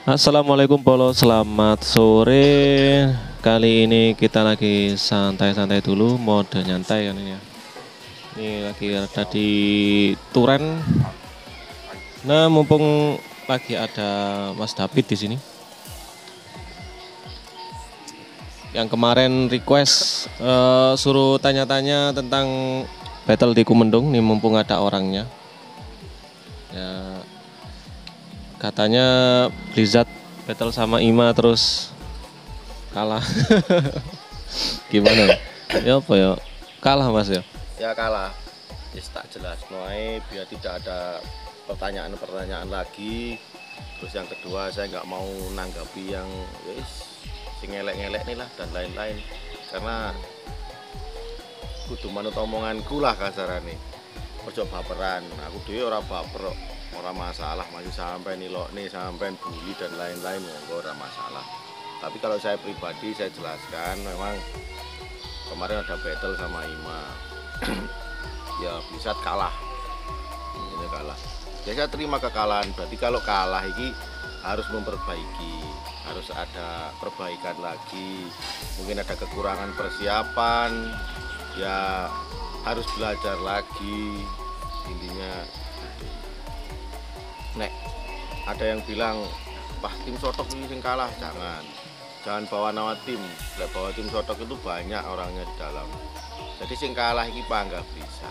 Assalamualaikum Polo, selamat sore. Kali ini kita lagi santai-santai dulu, mode nyantai kan ini ya. Ini lagi ada di Turen. Nah, mumpung lagi ada Mas David di sini. Yang kemarin request suruh tanya-tanya tentang battle di Kumendung, nih mumpung ada orangnya. Ya, katanya Blizzard battle sama Ima terus kalah. Gimana? Ya apa ya? Kalah Mas ya? Ya kalah, yes, tak jelas noai biar tidak ada pertanyaan-pertanyaan lagi. Terus yang kedua saya nggak mau nanggapi yang sing ngelek-ngelek nih lah dan lain-lain, karena kudu manut omonganku lah kasarane. Ojo baperan, aku dhewe ora baper kok. Ora masalah, masih sampai nilok nih sampai bully dan lain-lain, monggo ora masalah. Tapi kalau saya pribadi saya jelaskan, memang kemarin ada battle sama Ima. Ya bisa kalah, ini kalah. Ya saya terima kekalahan. Berarti kalau kalah ini harus memperbaiki, harus ada perbaikan lagi. Mungkin ada kekurangan persiapan, ya harus belajar lagi. Intinya gitu. Nek ada yang bilang, wah tim sotok ini yang kalah, jangan bawa nama tim. Bawa tim sotok itu banyak orangnya di dalam. Jadi sing kalah iki panggah bisa.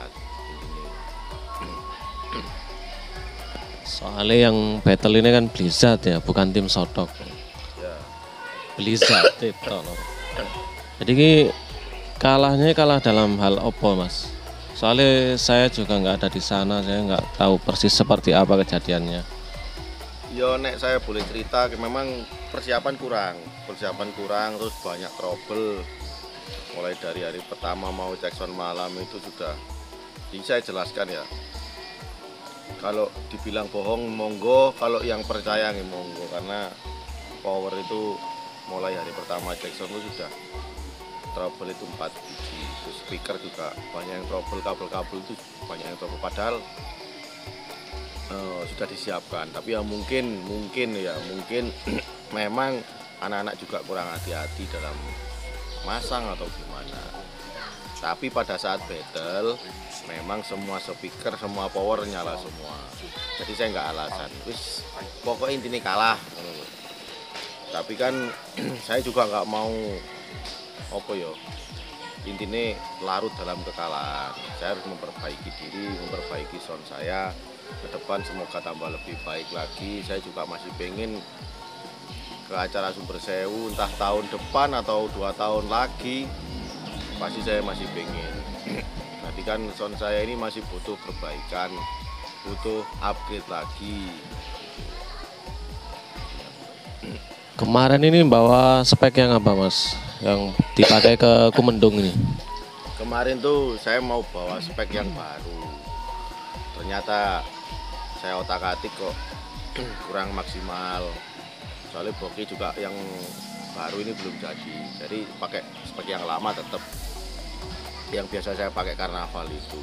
Soalnya yang battle ini kan Blizzard ya, bukan tim Sotok. Ya. Blizzard itu loh. Jadi ini kalahnya kalah dalam hal opo Mas? Soalnya saya juga nggak ada di sana, saya nggak tahu persis seperti apa kejadiannya. Yo nek saya boleh cerita, memang persiapan kurang, terus banyak trouble. Mulai dari hari pertama mau Jackson malam itu sudah, jadi saya jelaskan ya. Kalau dibilang bohong monggo, kalau yang percaya nih monggo, karena power itu mulai hari pertama Jackson itu sudah trouble itu 4 biji. Terus speaker juga banyak yang trouble, kabel-kabel itu banyak yang trouble, padahal sudah disiapkan. Tapi ya mungkin memang anak-anak juga kurang hati-hati dalam masang atau gimana. Tapi pada saat battle memang semua speaker, semua power nyala semua. Jadi saya nggak alasan, wis pokoknya intinya kalah. Tapi kan saya juga nggak mau apa yo, intinya larut dalam kekalahan. Saya harus memperbaiki diri, memperbaiki sound saya ke depan, semoga tambah lebih baik lagi. Saya juga masih pengen ke acara Sumber Sewu, entah tahun depan atau 2 tahun lagi, pasti saya masih pengen. Nanti kan sound saya ini masih butuh perbaikan, butuh upgrade lagi. Kemarin ini bawa spek yang apa Mas? Yang dipakai ke Kumendung ini? Kemarin tuh saya mau bawa spek yang baru, ternyata saya otak-atik kok kurang maksimal. Soalnya boki juga yang baru ini belum jadi pakai spek yang lama tetap yang biasa saya pakai karnaval itu.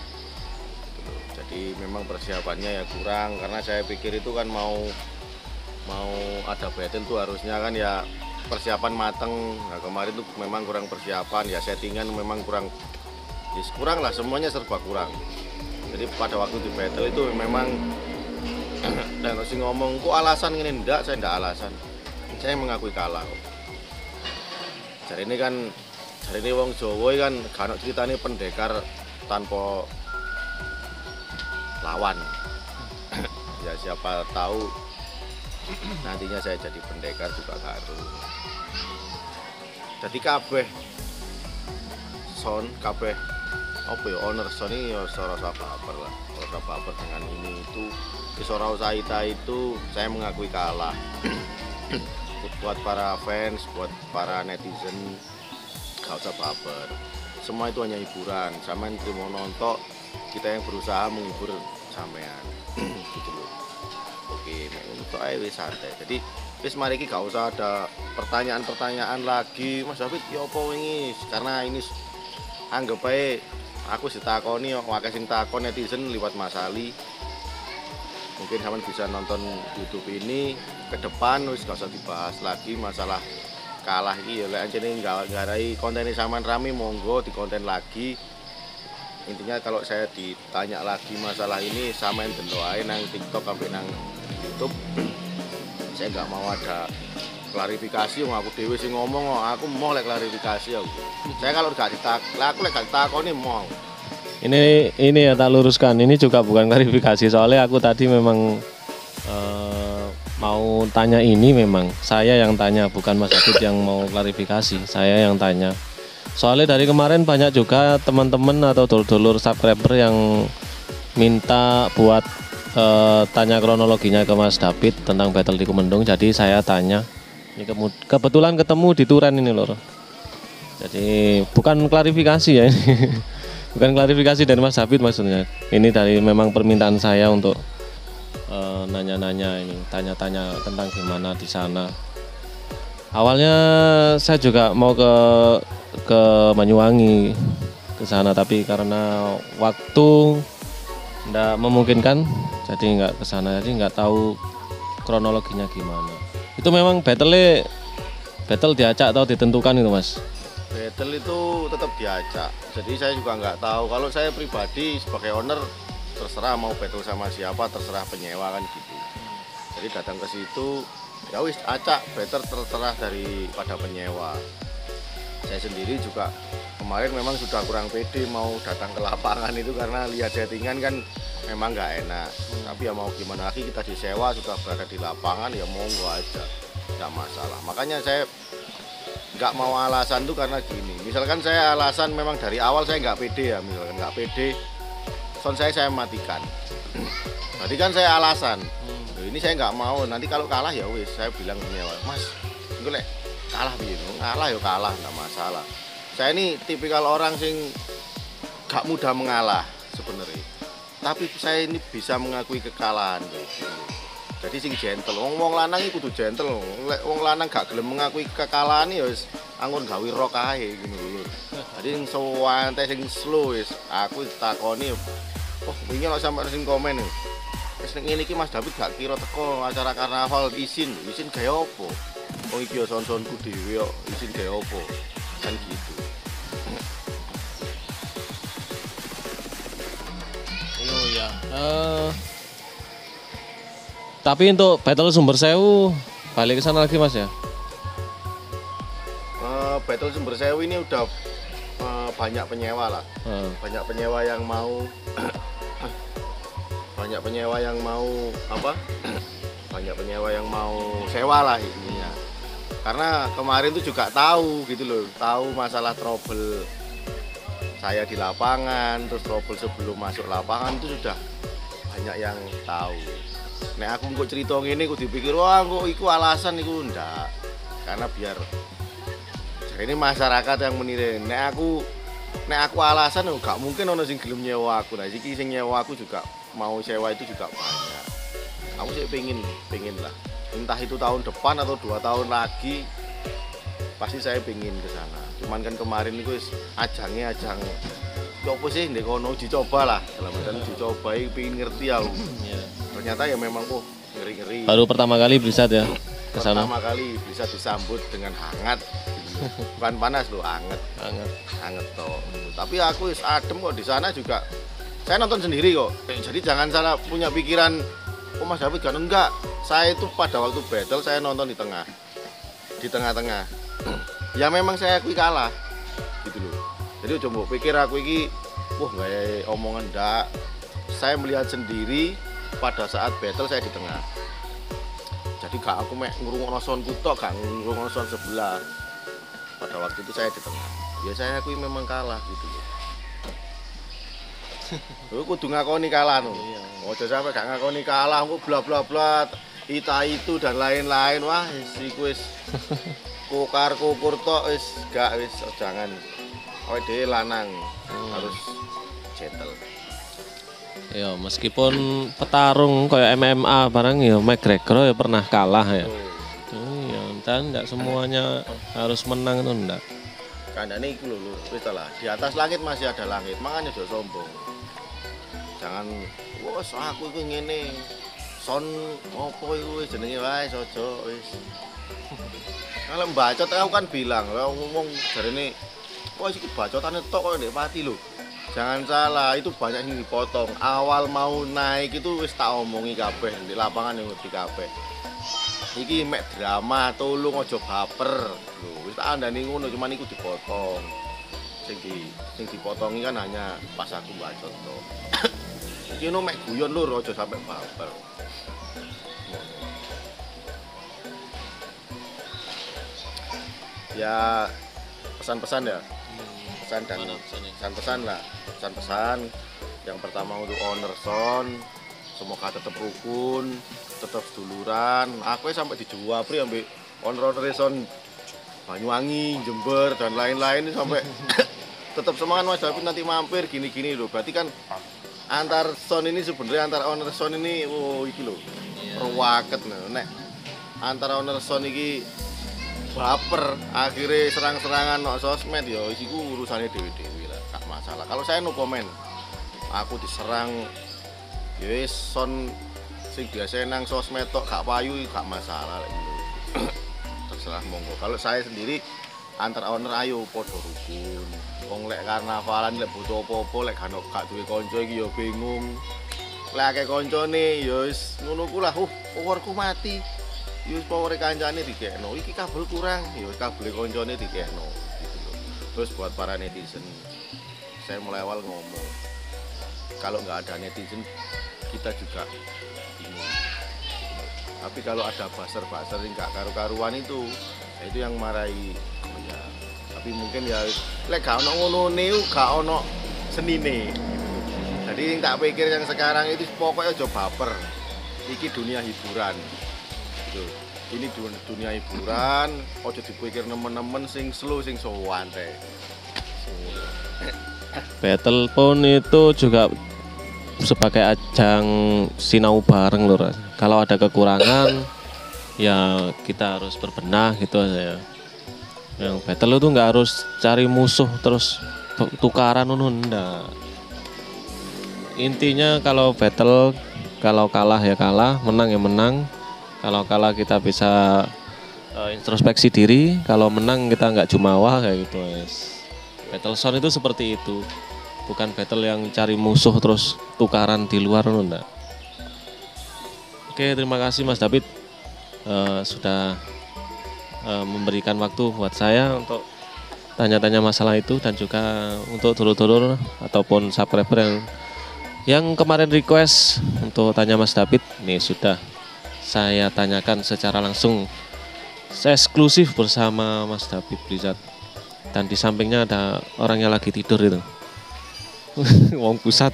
Jadi memang persiapannya ya kurang, karena saya pikir itu kan mau ada battle tuh harusnya kan ya persiapan mateng. Nah kemarin tuh memang kurang persiapan, ya settingan memang kurang lah, semuanya serba kurang. Jadi pada waktu di battle itu memang dan masih ngomong kok alasan ini, enggak, saya enggak alasan, saya mengakui kalah. Jadi ini wong Jawa kan gak ceritanya pendekar tanpa lawan. Ya siapa tahu nantinya saya jadi pendekar juga karo. Jadi kabeh sound, kabeh apa ya, owner sound ini ya rasa baper lah, rasa baper dengan ini itu. Isora Usaita itu saya mengakui kalah. Buat para fans, buat para netizen, gak usah baper. Semua itu hanya hiburan. Sampean mau nonton, kita yang berusaha menghibur sampean. Gitu loh. Oke, untuk wis santai. Jadi wis mari iki gak usah ada pertanyaan-pertanyaan lagi. Mas David, ya apa wingi? Karena ini anggap ae aku ditakoni kok akeh sing takon netizen liwat Mas Ali. Mungkin sampean bisa nonton YouTube ini ke depan wis gak usah dibahas lagi masalah kalah iki ya lek anjene nggarai konten sampean rame monggo di konten lagi. Intinya kalau saya ditanya lagi masalah ini sampean delok ae nang TikTok sampai nang YouTube. Saya nggak mau ada klarifikasi, aku dewe sing ngomong, aku mau lek klarifikasi aku. Saya kalau gak aku lek gak ditakoni mau. Ini ya tak luruskan, ini juga bukan klarifikasi soalnya aku tadi memang mau tanya ini memang saya yang tanya bukan Mas David yang mau klarifikasi, saya yang tanya. Soalnya dari kemarin banyak juga teman-teman atau dulur-dulur subscriber yang minta buat tanya kronologinya ke Mas David tentang battle di Kumendung, jadi saya tanya. Ini kebetulan ketemu di Turen ini lor. Jadi bukan klarifikasi ya ini. Bukan klarifikasi dari Mas David maksudnya. Ini dari memang permintaan saya untuk nanya-nanya ini, tanya-tanya tentang gimana di sana. Awalnya saya juga mau ke Banyuwangi ke sana, tapi karena waktu nggak memungkinkan, jadi nggak ke sana. Jadi nggak tahu kronologinya gimana. Itu memang battle diacak atau ditentukan itu Mas? Battle itu tetap diacak. Jadi saya juga nggak tahu. Kalau saya pribadi sebagai owner terserah mau battle sama siapa, terserah penyewa kan gitu. Jadi datang ke situ ya wis acak, battle terserah daripada penyewa. Saya sendiri juga kemarin memang sudah kurang pede mau datang ke lapangan itu karena lihat settingan kan memang nggak enak. Tapi ya mau gimana lagi, kita disewa sudah berada di lapangan ya monggo aja, nggak masalah. Makanya saya nggak mau alasan tuh karena gini, misalkan saya alasan memang dari awal saya nggak pede ya, misalkan nggak pede sound saya matikan. Berarti kan saya alasan ini saya nggak mau, nanti kalau kalah ya wis saya bilang penyewa, Mas itu lek kalah gitu, ngalah ya kalah nggak masalah. Saya ini tipikal orang sing gak mudah mengalah sebenarnya, tapi saya ini bisa mengakui kekalahan gitu. Jadi sing gentle, wong lanang iki kudu gentle. Lek wong lanang gak gelem mengakui kekalahan ya wis anggon gawe rok ae ngono lho. Jadi sing santai sing slow wis aku takoni, "Oh, wingi lho sampe sing komen nih. Wis ning ngene iki Mas David gak kira teko acara karnaval izin gawe opo? Wong iki yo son-sonku dhewe yo izin gawe opo?" Kan gitu. Oh ya. Tapi untuk battle Sumber Sewu balik ke sana lagi Mas ya? Battle Sumber Sewu ini udah banyak penyewa lah. Banyak penyewa yang mau banyak penyewa yang mau apa? Banyak penyewa yang mau sewa lah intinya. Karena kemarin tuh juga tahu gitu loh, tahu masalah trouble saya di lapangan, terus trouble sebelum masuk lapangan itu sudah banyak yang tahu. Nek aku kok cerita ngene aku dipikir wah kok iku alasan iku ndak. Karena biar jadi ini masyarakat yang menilai. Nek aku alasan gak mungkin ono sing gelem nyewa aku. Nah, iki sing nyewa aku juga mau sewa itu juga banyak. Aku sih pengen lah. Entah itu tahun depan atau 2 tahun lagi pasti saya pengen ke sana. Cuman kan kemarin itu ajang ya apa sih ndek kono dicoba lah. Dalam artian dicoba pengen ngerti aku. Ternyata ya memang ngeri-ngeri. Baru pertama kali Brisat ya ke sana. Pertama kali bisa disambut dengan hangat. Bukan panas loh, hangat toh. Tapi aku adem kok di sana juga. Saya nonton sendiri kok. Jadi jangan salah punya pikiran, oh Mas David kan enggak. Saya itu pada waktu battle saya nonton di tengah-tengah. Ya memang saya akui kalah gitu loh. Jadi coba pikir aku ini wah nggak omongan enggak. Saya melihat sendiri pada saat battle saya di tengah. Jadi gak aku mek ngrungokno soundku tok, gak ngrungokno sound sebelah. Pada waktu itu saya di tengah. Ya saya akui memang kalah gitu loh. Lu kudu ngakoni kalah no. Ojo sampe gak ngakoni kalah kok bla bla bla itu dan lain-lain. Wah, iku wis kukur tok wis gak wis jangan. Awake dhewe lanang harus gentle. Ya meskipun petarung kayak MMA barang ya McGregor ya pernah kalah ya. Iya, dan enggak semuanya harus menang itu enggak. Kandane iku lho wis lah. Di atas langit masih ada langit, makanya jangan sombong. Jangan wes aku iku ngene. son opo iku wis jenenge wae aja wis. Kalau bacot aku kan bilang, kalau ngomong jarene wah iki bacotane tok kok ndek pati lho. Jangan salah, itu banyak yang dipotong. Awal mau naik itu wis tak omongi kabeh di lapangan yang ngerti kabeh. Iki mek drama, tolong aja baper. Lho, wis tak andani ngono, cuman iku dipotong. Sing dipotongi kan hanya pas aku bacot tok. Iki no mek guyon lur aja sampe baper. Ya pesan-pesan ya. Pesan lah. Pesan-pesan yang pertama untuk owner Son, semoga tetap rukun, tetap seduluran. Aku sampai dijuapri ambek owner Son Banyuwangi, Jember dan lain-lain sampai tetap semangat Mas David nanti mampir gini-gini loh. Berarti kan antar Son ini sebenarnya antar owner Son ini iki loh. Ruwaket nek antara owner Son iki baper akhirnya serang-serangan no sosmed ya isiku urusannya dewi-dewi lah, gak masalah. Kalau saya no komen, aku diserang ya Son sing biasa nang sosmed tok gak payu gak masalah gitu. Terserah monggo. Kalau saya sendiri antar owner ayo podo rukun. Wong lek karnavalan lek butuh apa-apa lek gak duwe kanca iki ya bingung. Lek akeh kancane ya wis ngono ku lah, powerku mati. Yus power kancane dikekno, iki kabel kurang, ya kabel koncone dikekno gitu loh. Terus buat para netizen, saya mulai awal ngomong, kalau nggak ada netizen, kita juga bingung. Tapi kalau ada buzzer-buzzer yang nggak karu-karuan itu yang marahi. Oh ya, tapi mungkin ya, lek gak ono ngono gak ono senine. Jadi tak pikir yang sekarang itu pokoknya aja baper. Iki dunia hiburan. Ini dunia hiburan, ojo dipikir nemen-nemen sing slow sing sowan teh. Battle pun itu juga sebagai ajang sinau bareng lho. Kalau ada kekurangan ya kita harus berbenah gitu aja ya. Yang battle itu nggak harus cari musuh terus tukaran nunda. Intinya kalau battle, kalau kalah ya kalah, menang ya menang. Kalau kalah kita bisa introspeksi diri, kalau menang kita nggak jumawa kayak gitu guys. Battle Son itu seperti itu, bukan battle yang cari musuh terus tukaran di luar enggak. Oke, terima kasih Mas David sudah memberikan waktu buat saya untuk tanya-tanya masalah itu dan juga untuk dulur-dulur ataupun subscriber yang kemarin request untuk tanya Mas David, ini sudah saya tanyakan secara langsung, saya eksklusif bersama Mas David Blizzard. Dan di sampingnya ada orang yang lagi tidur itu. Wong pusat.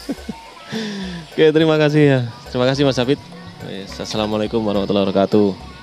Oke, terima kasih ya. Terima kasih Mas David. Assalamualaikum warahmatullahi wabarakatuh.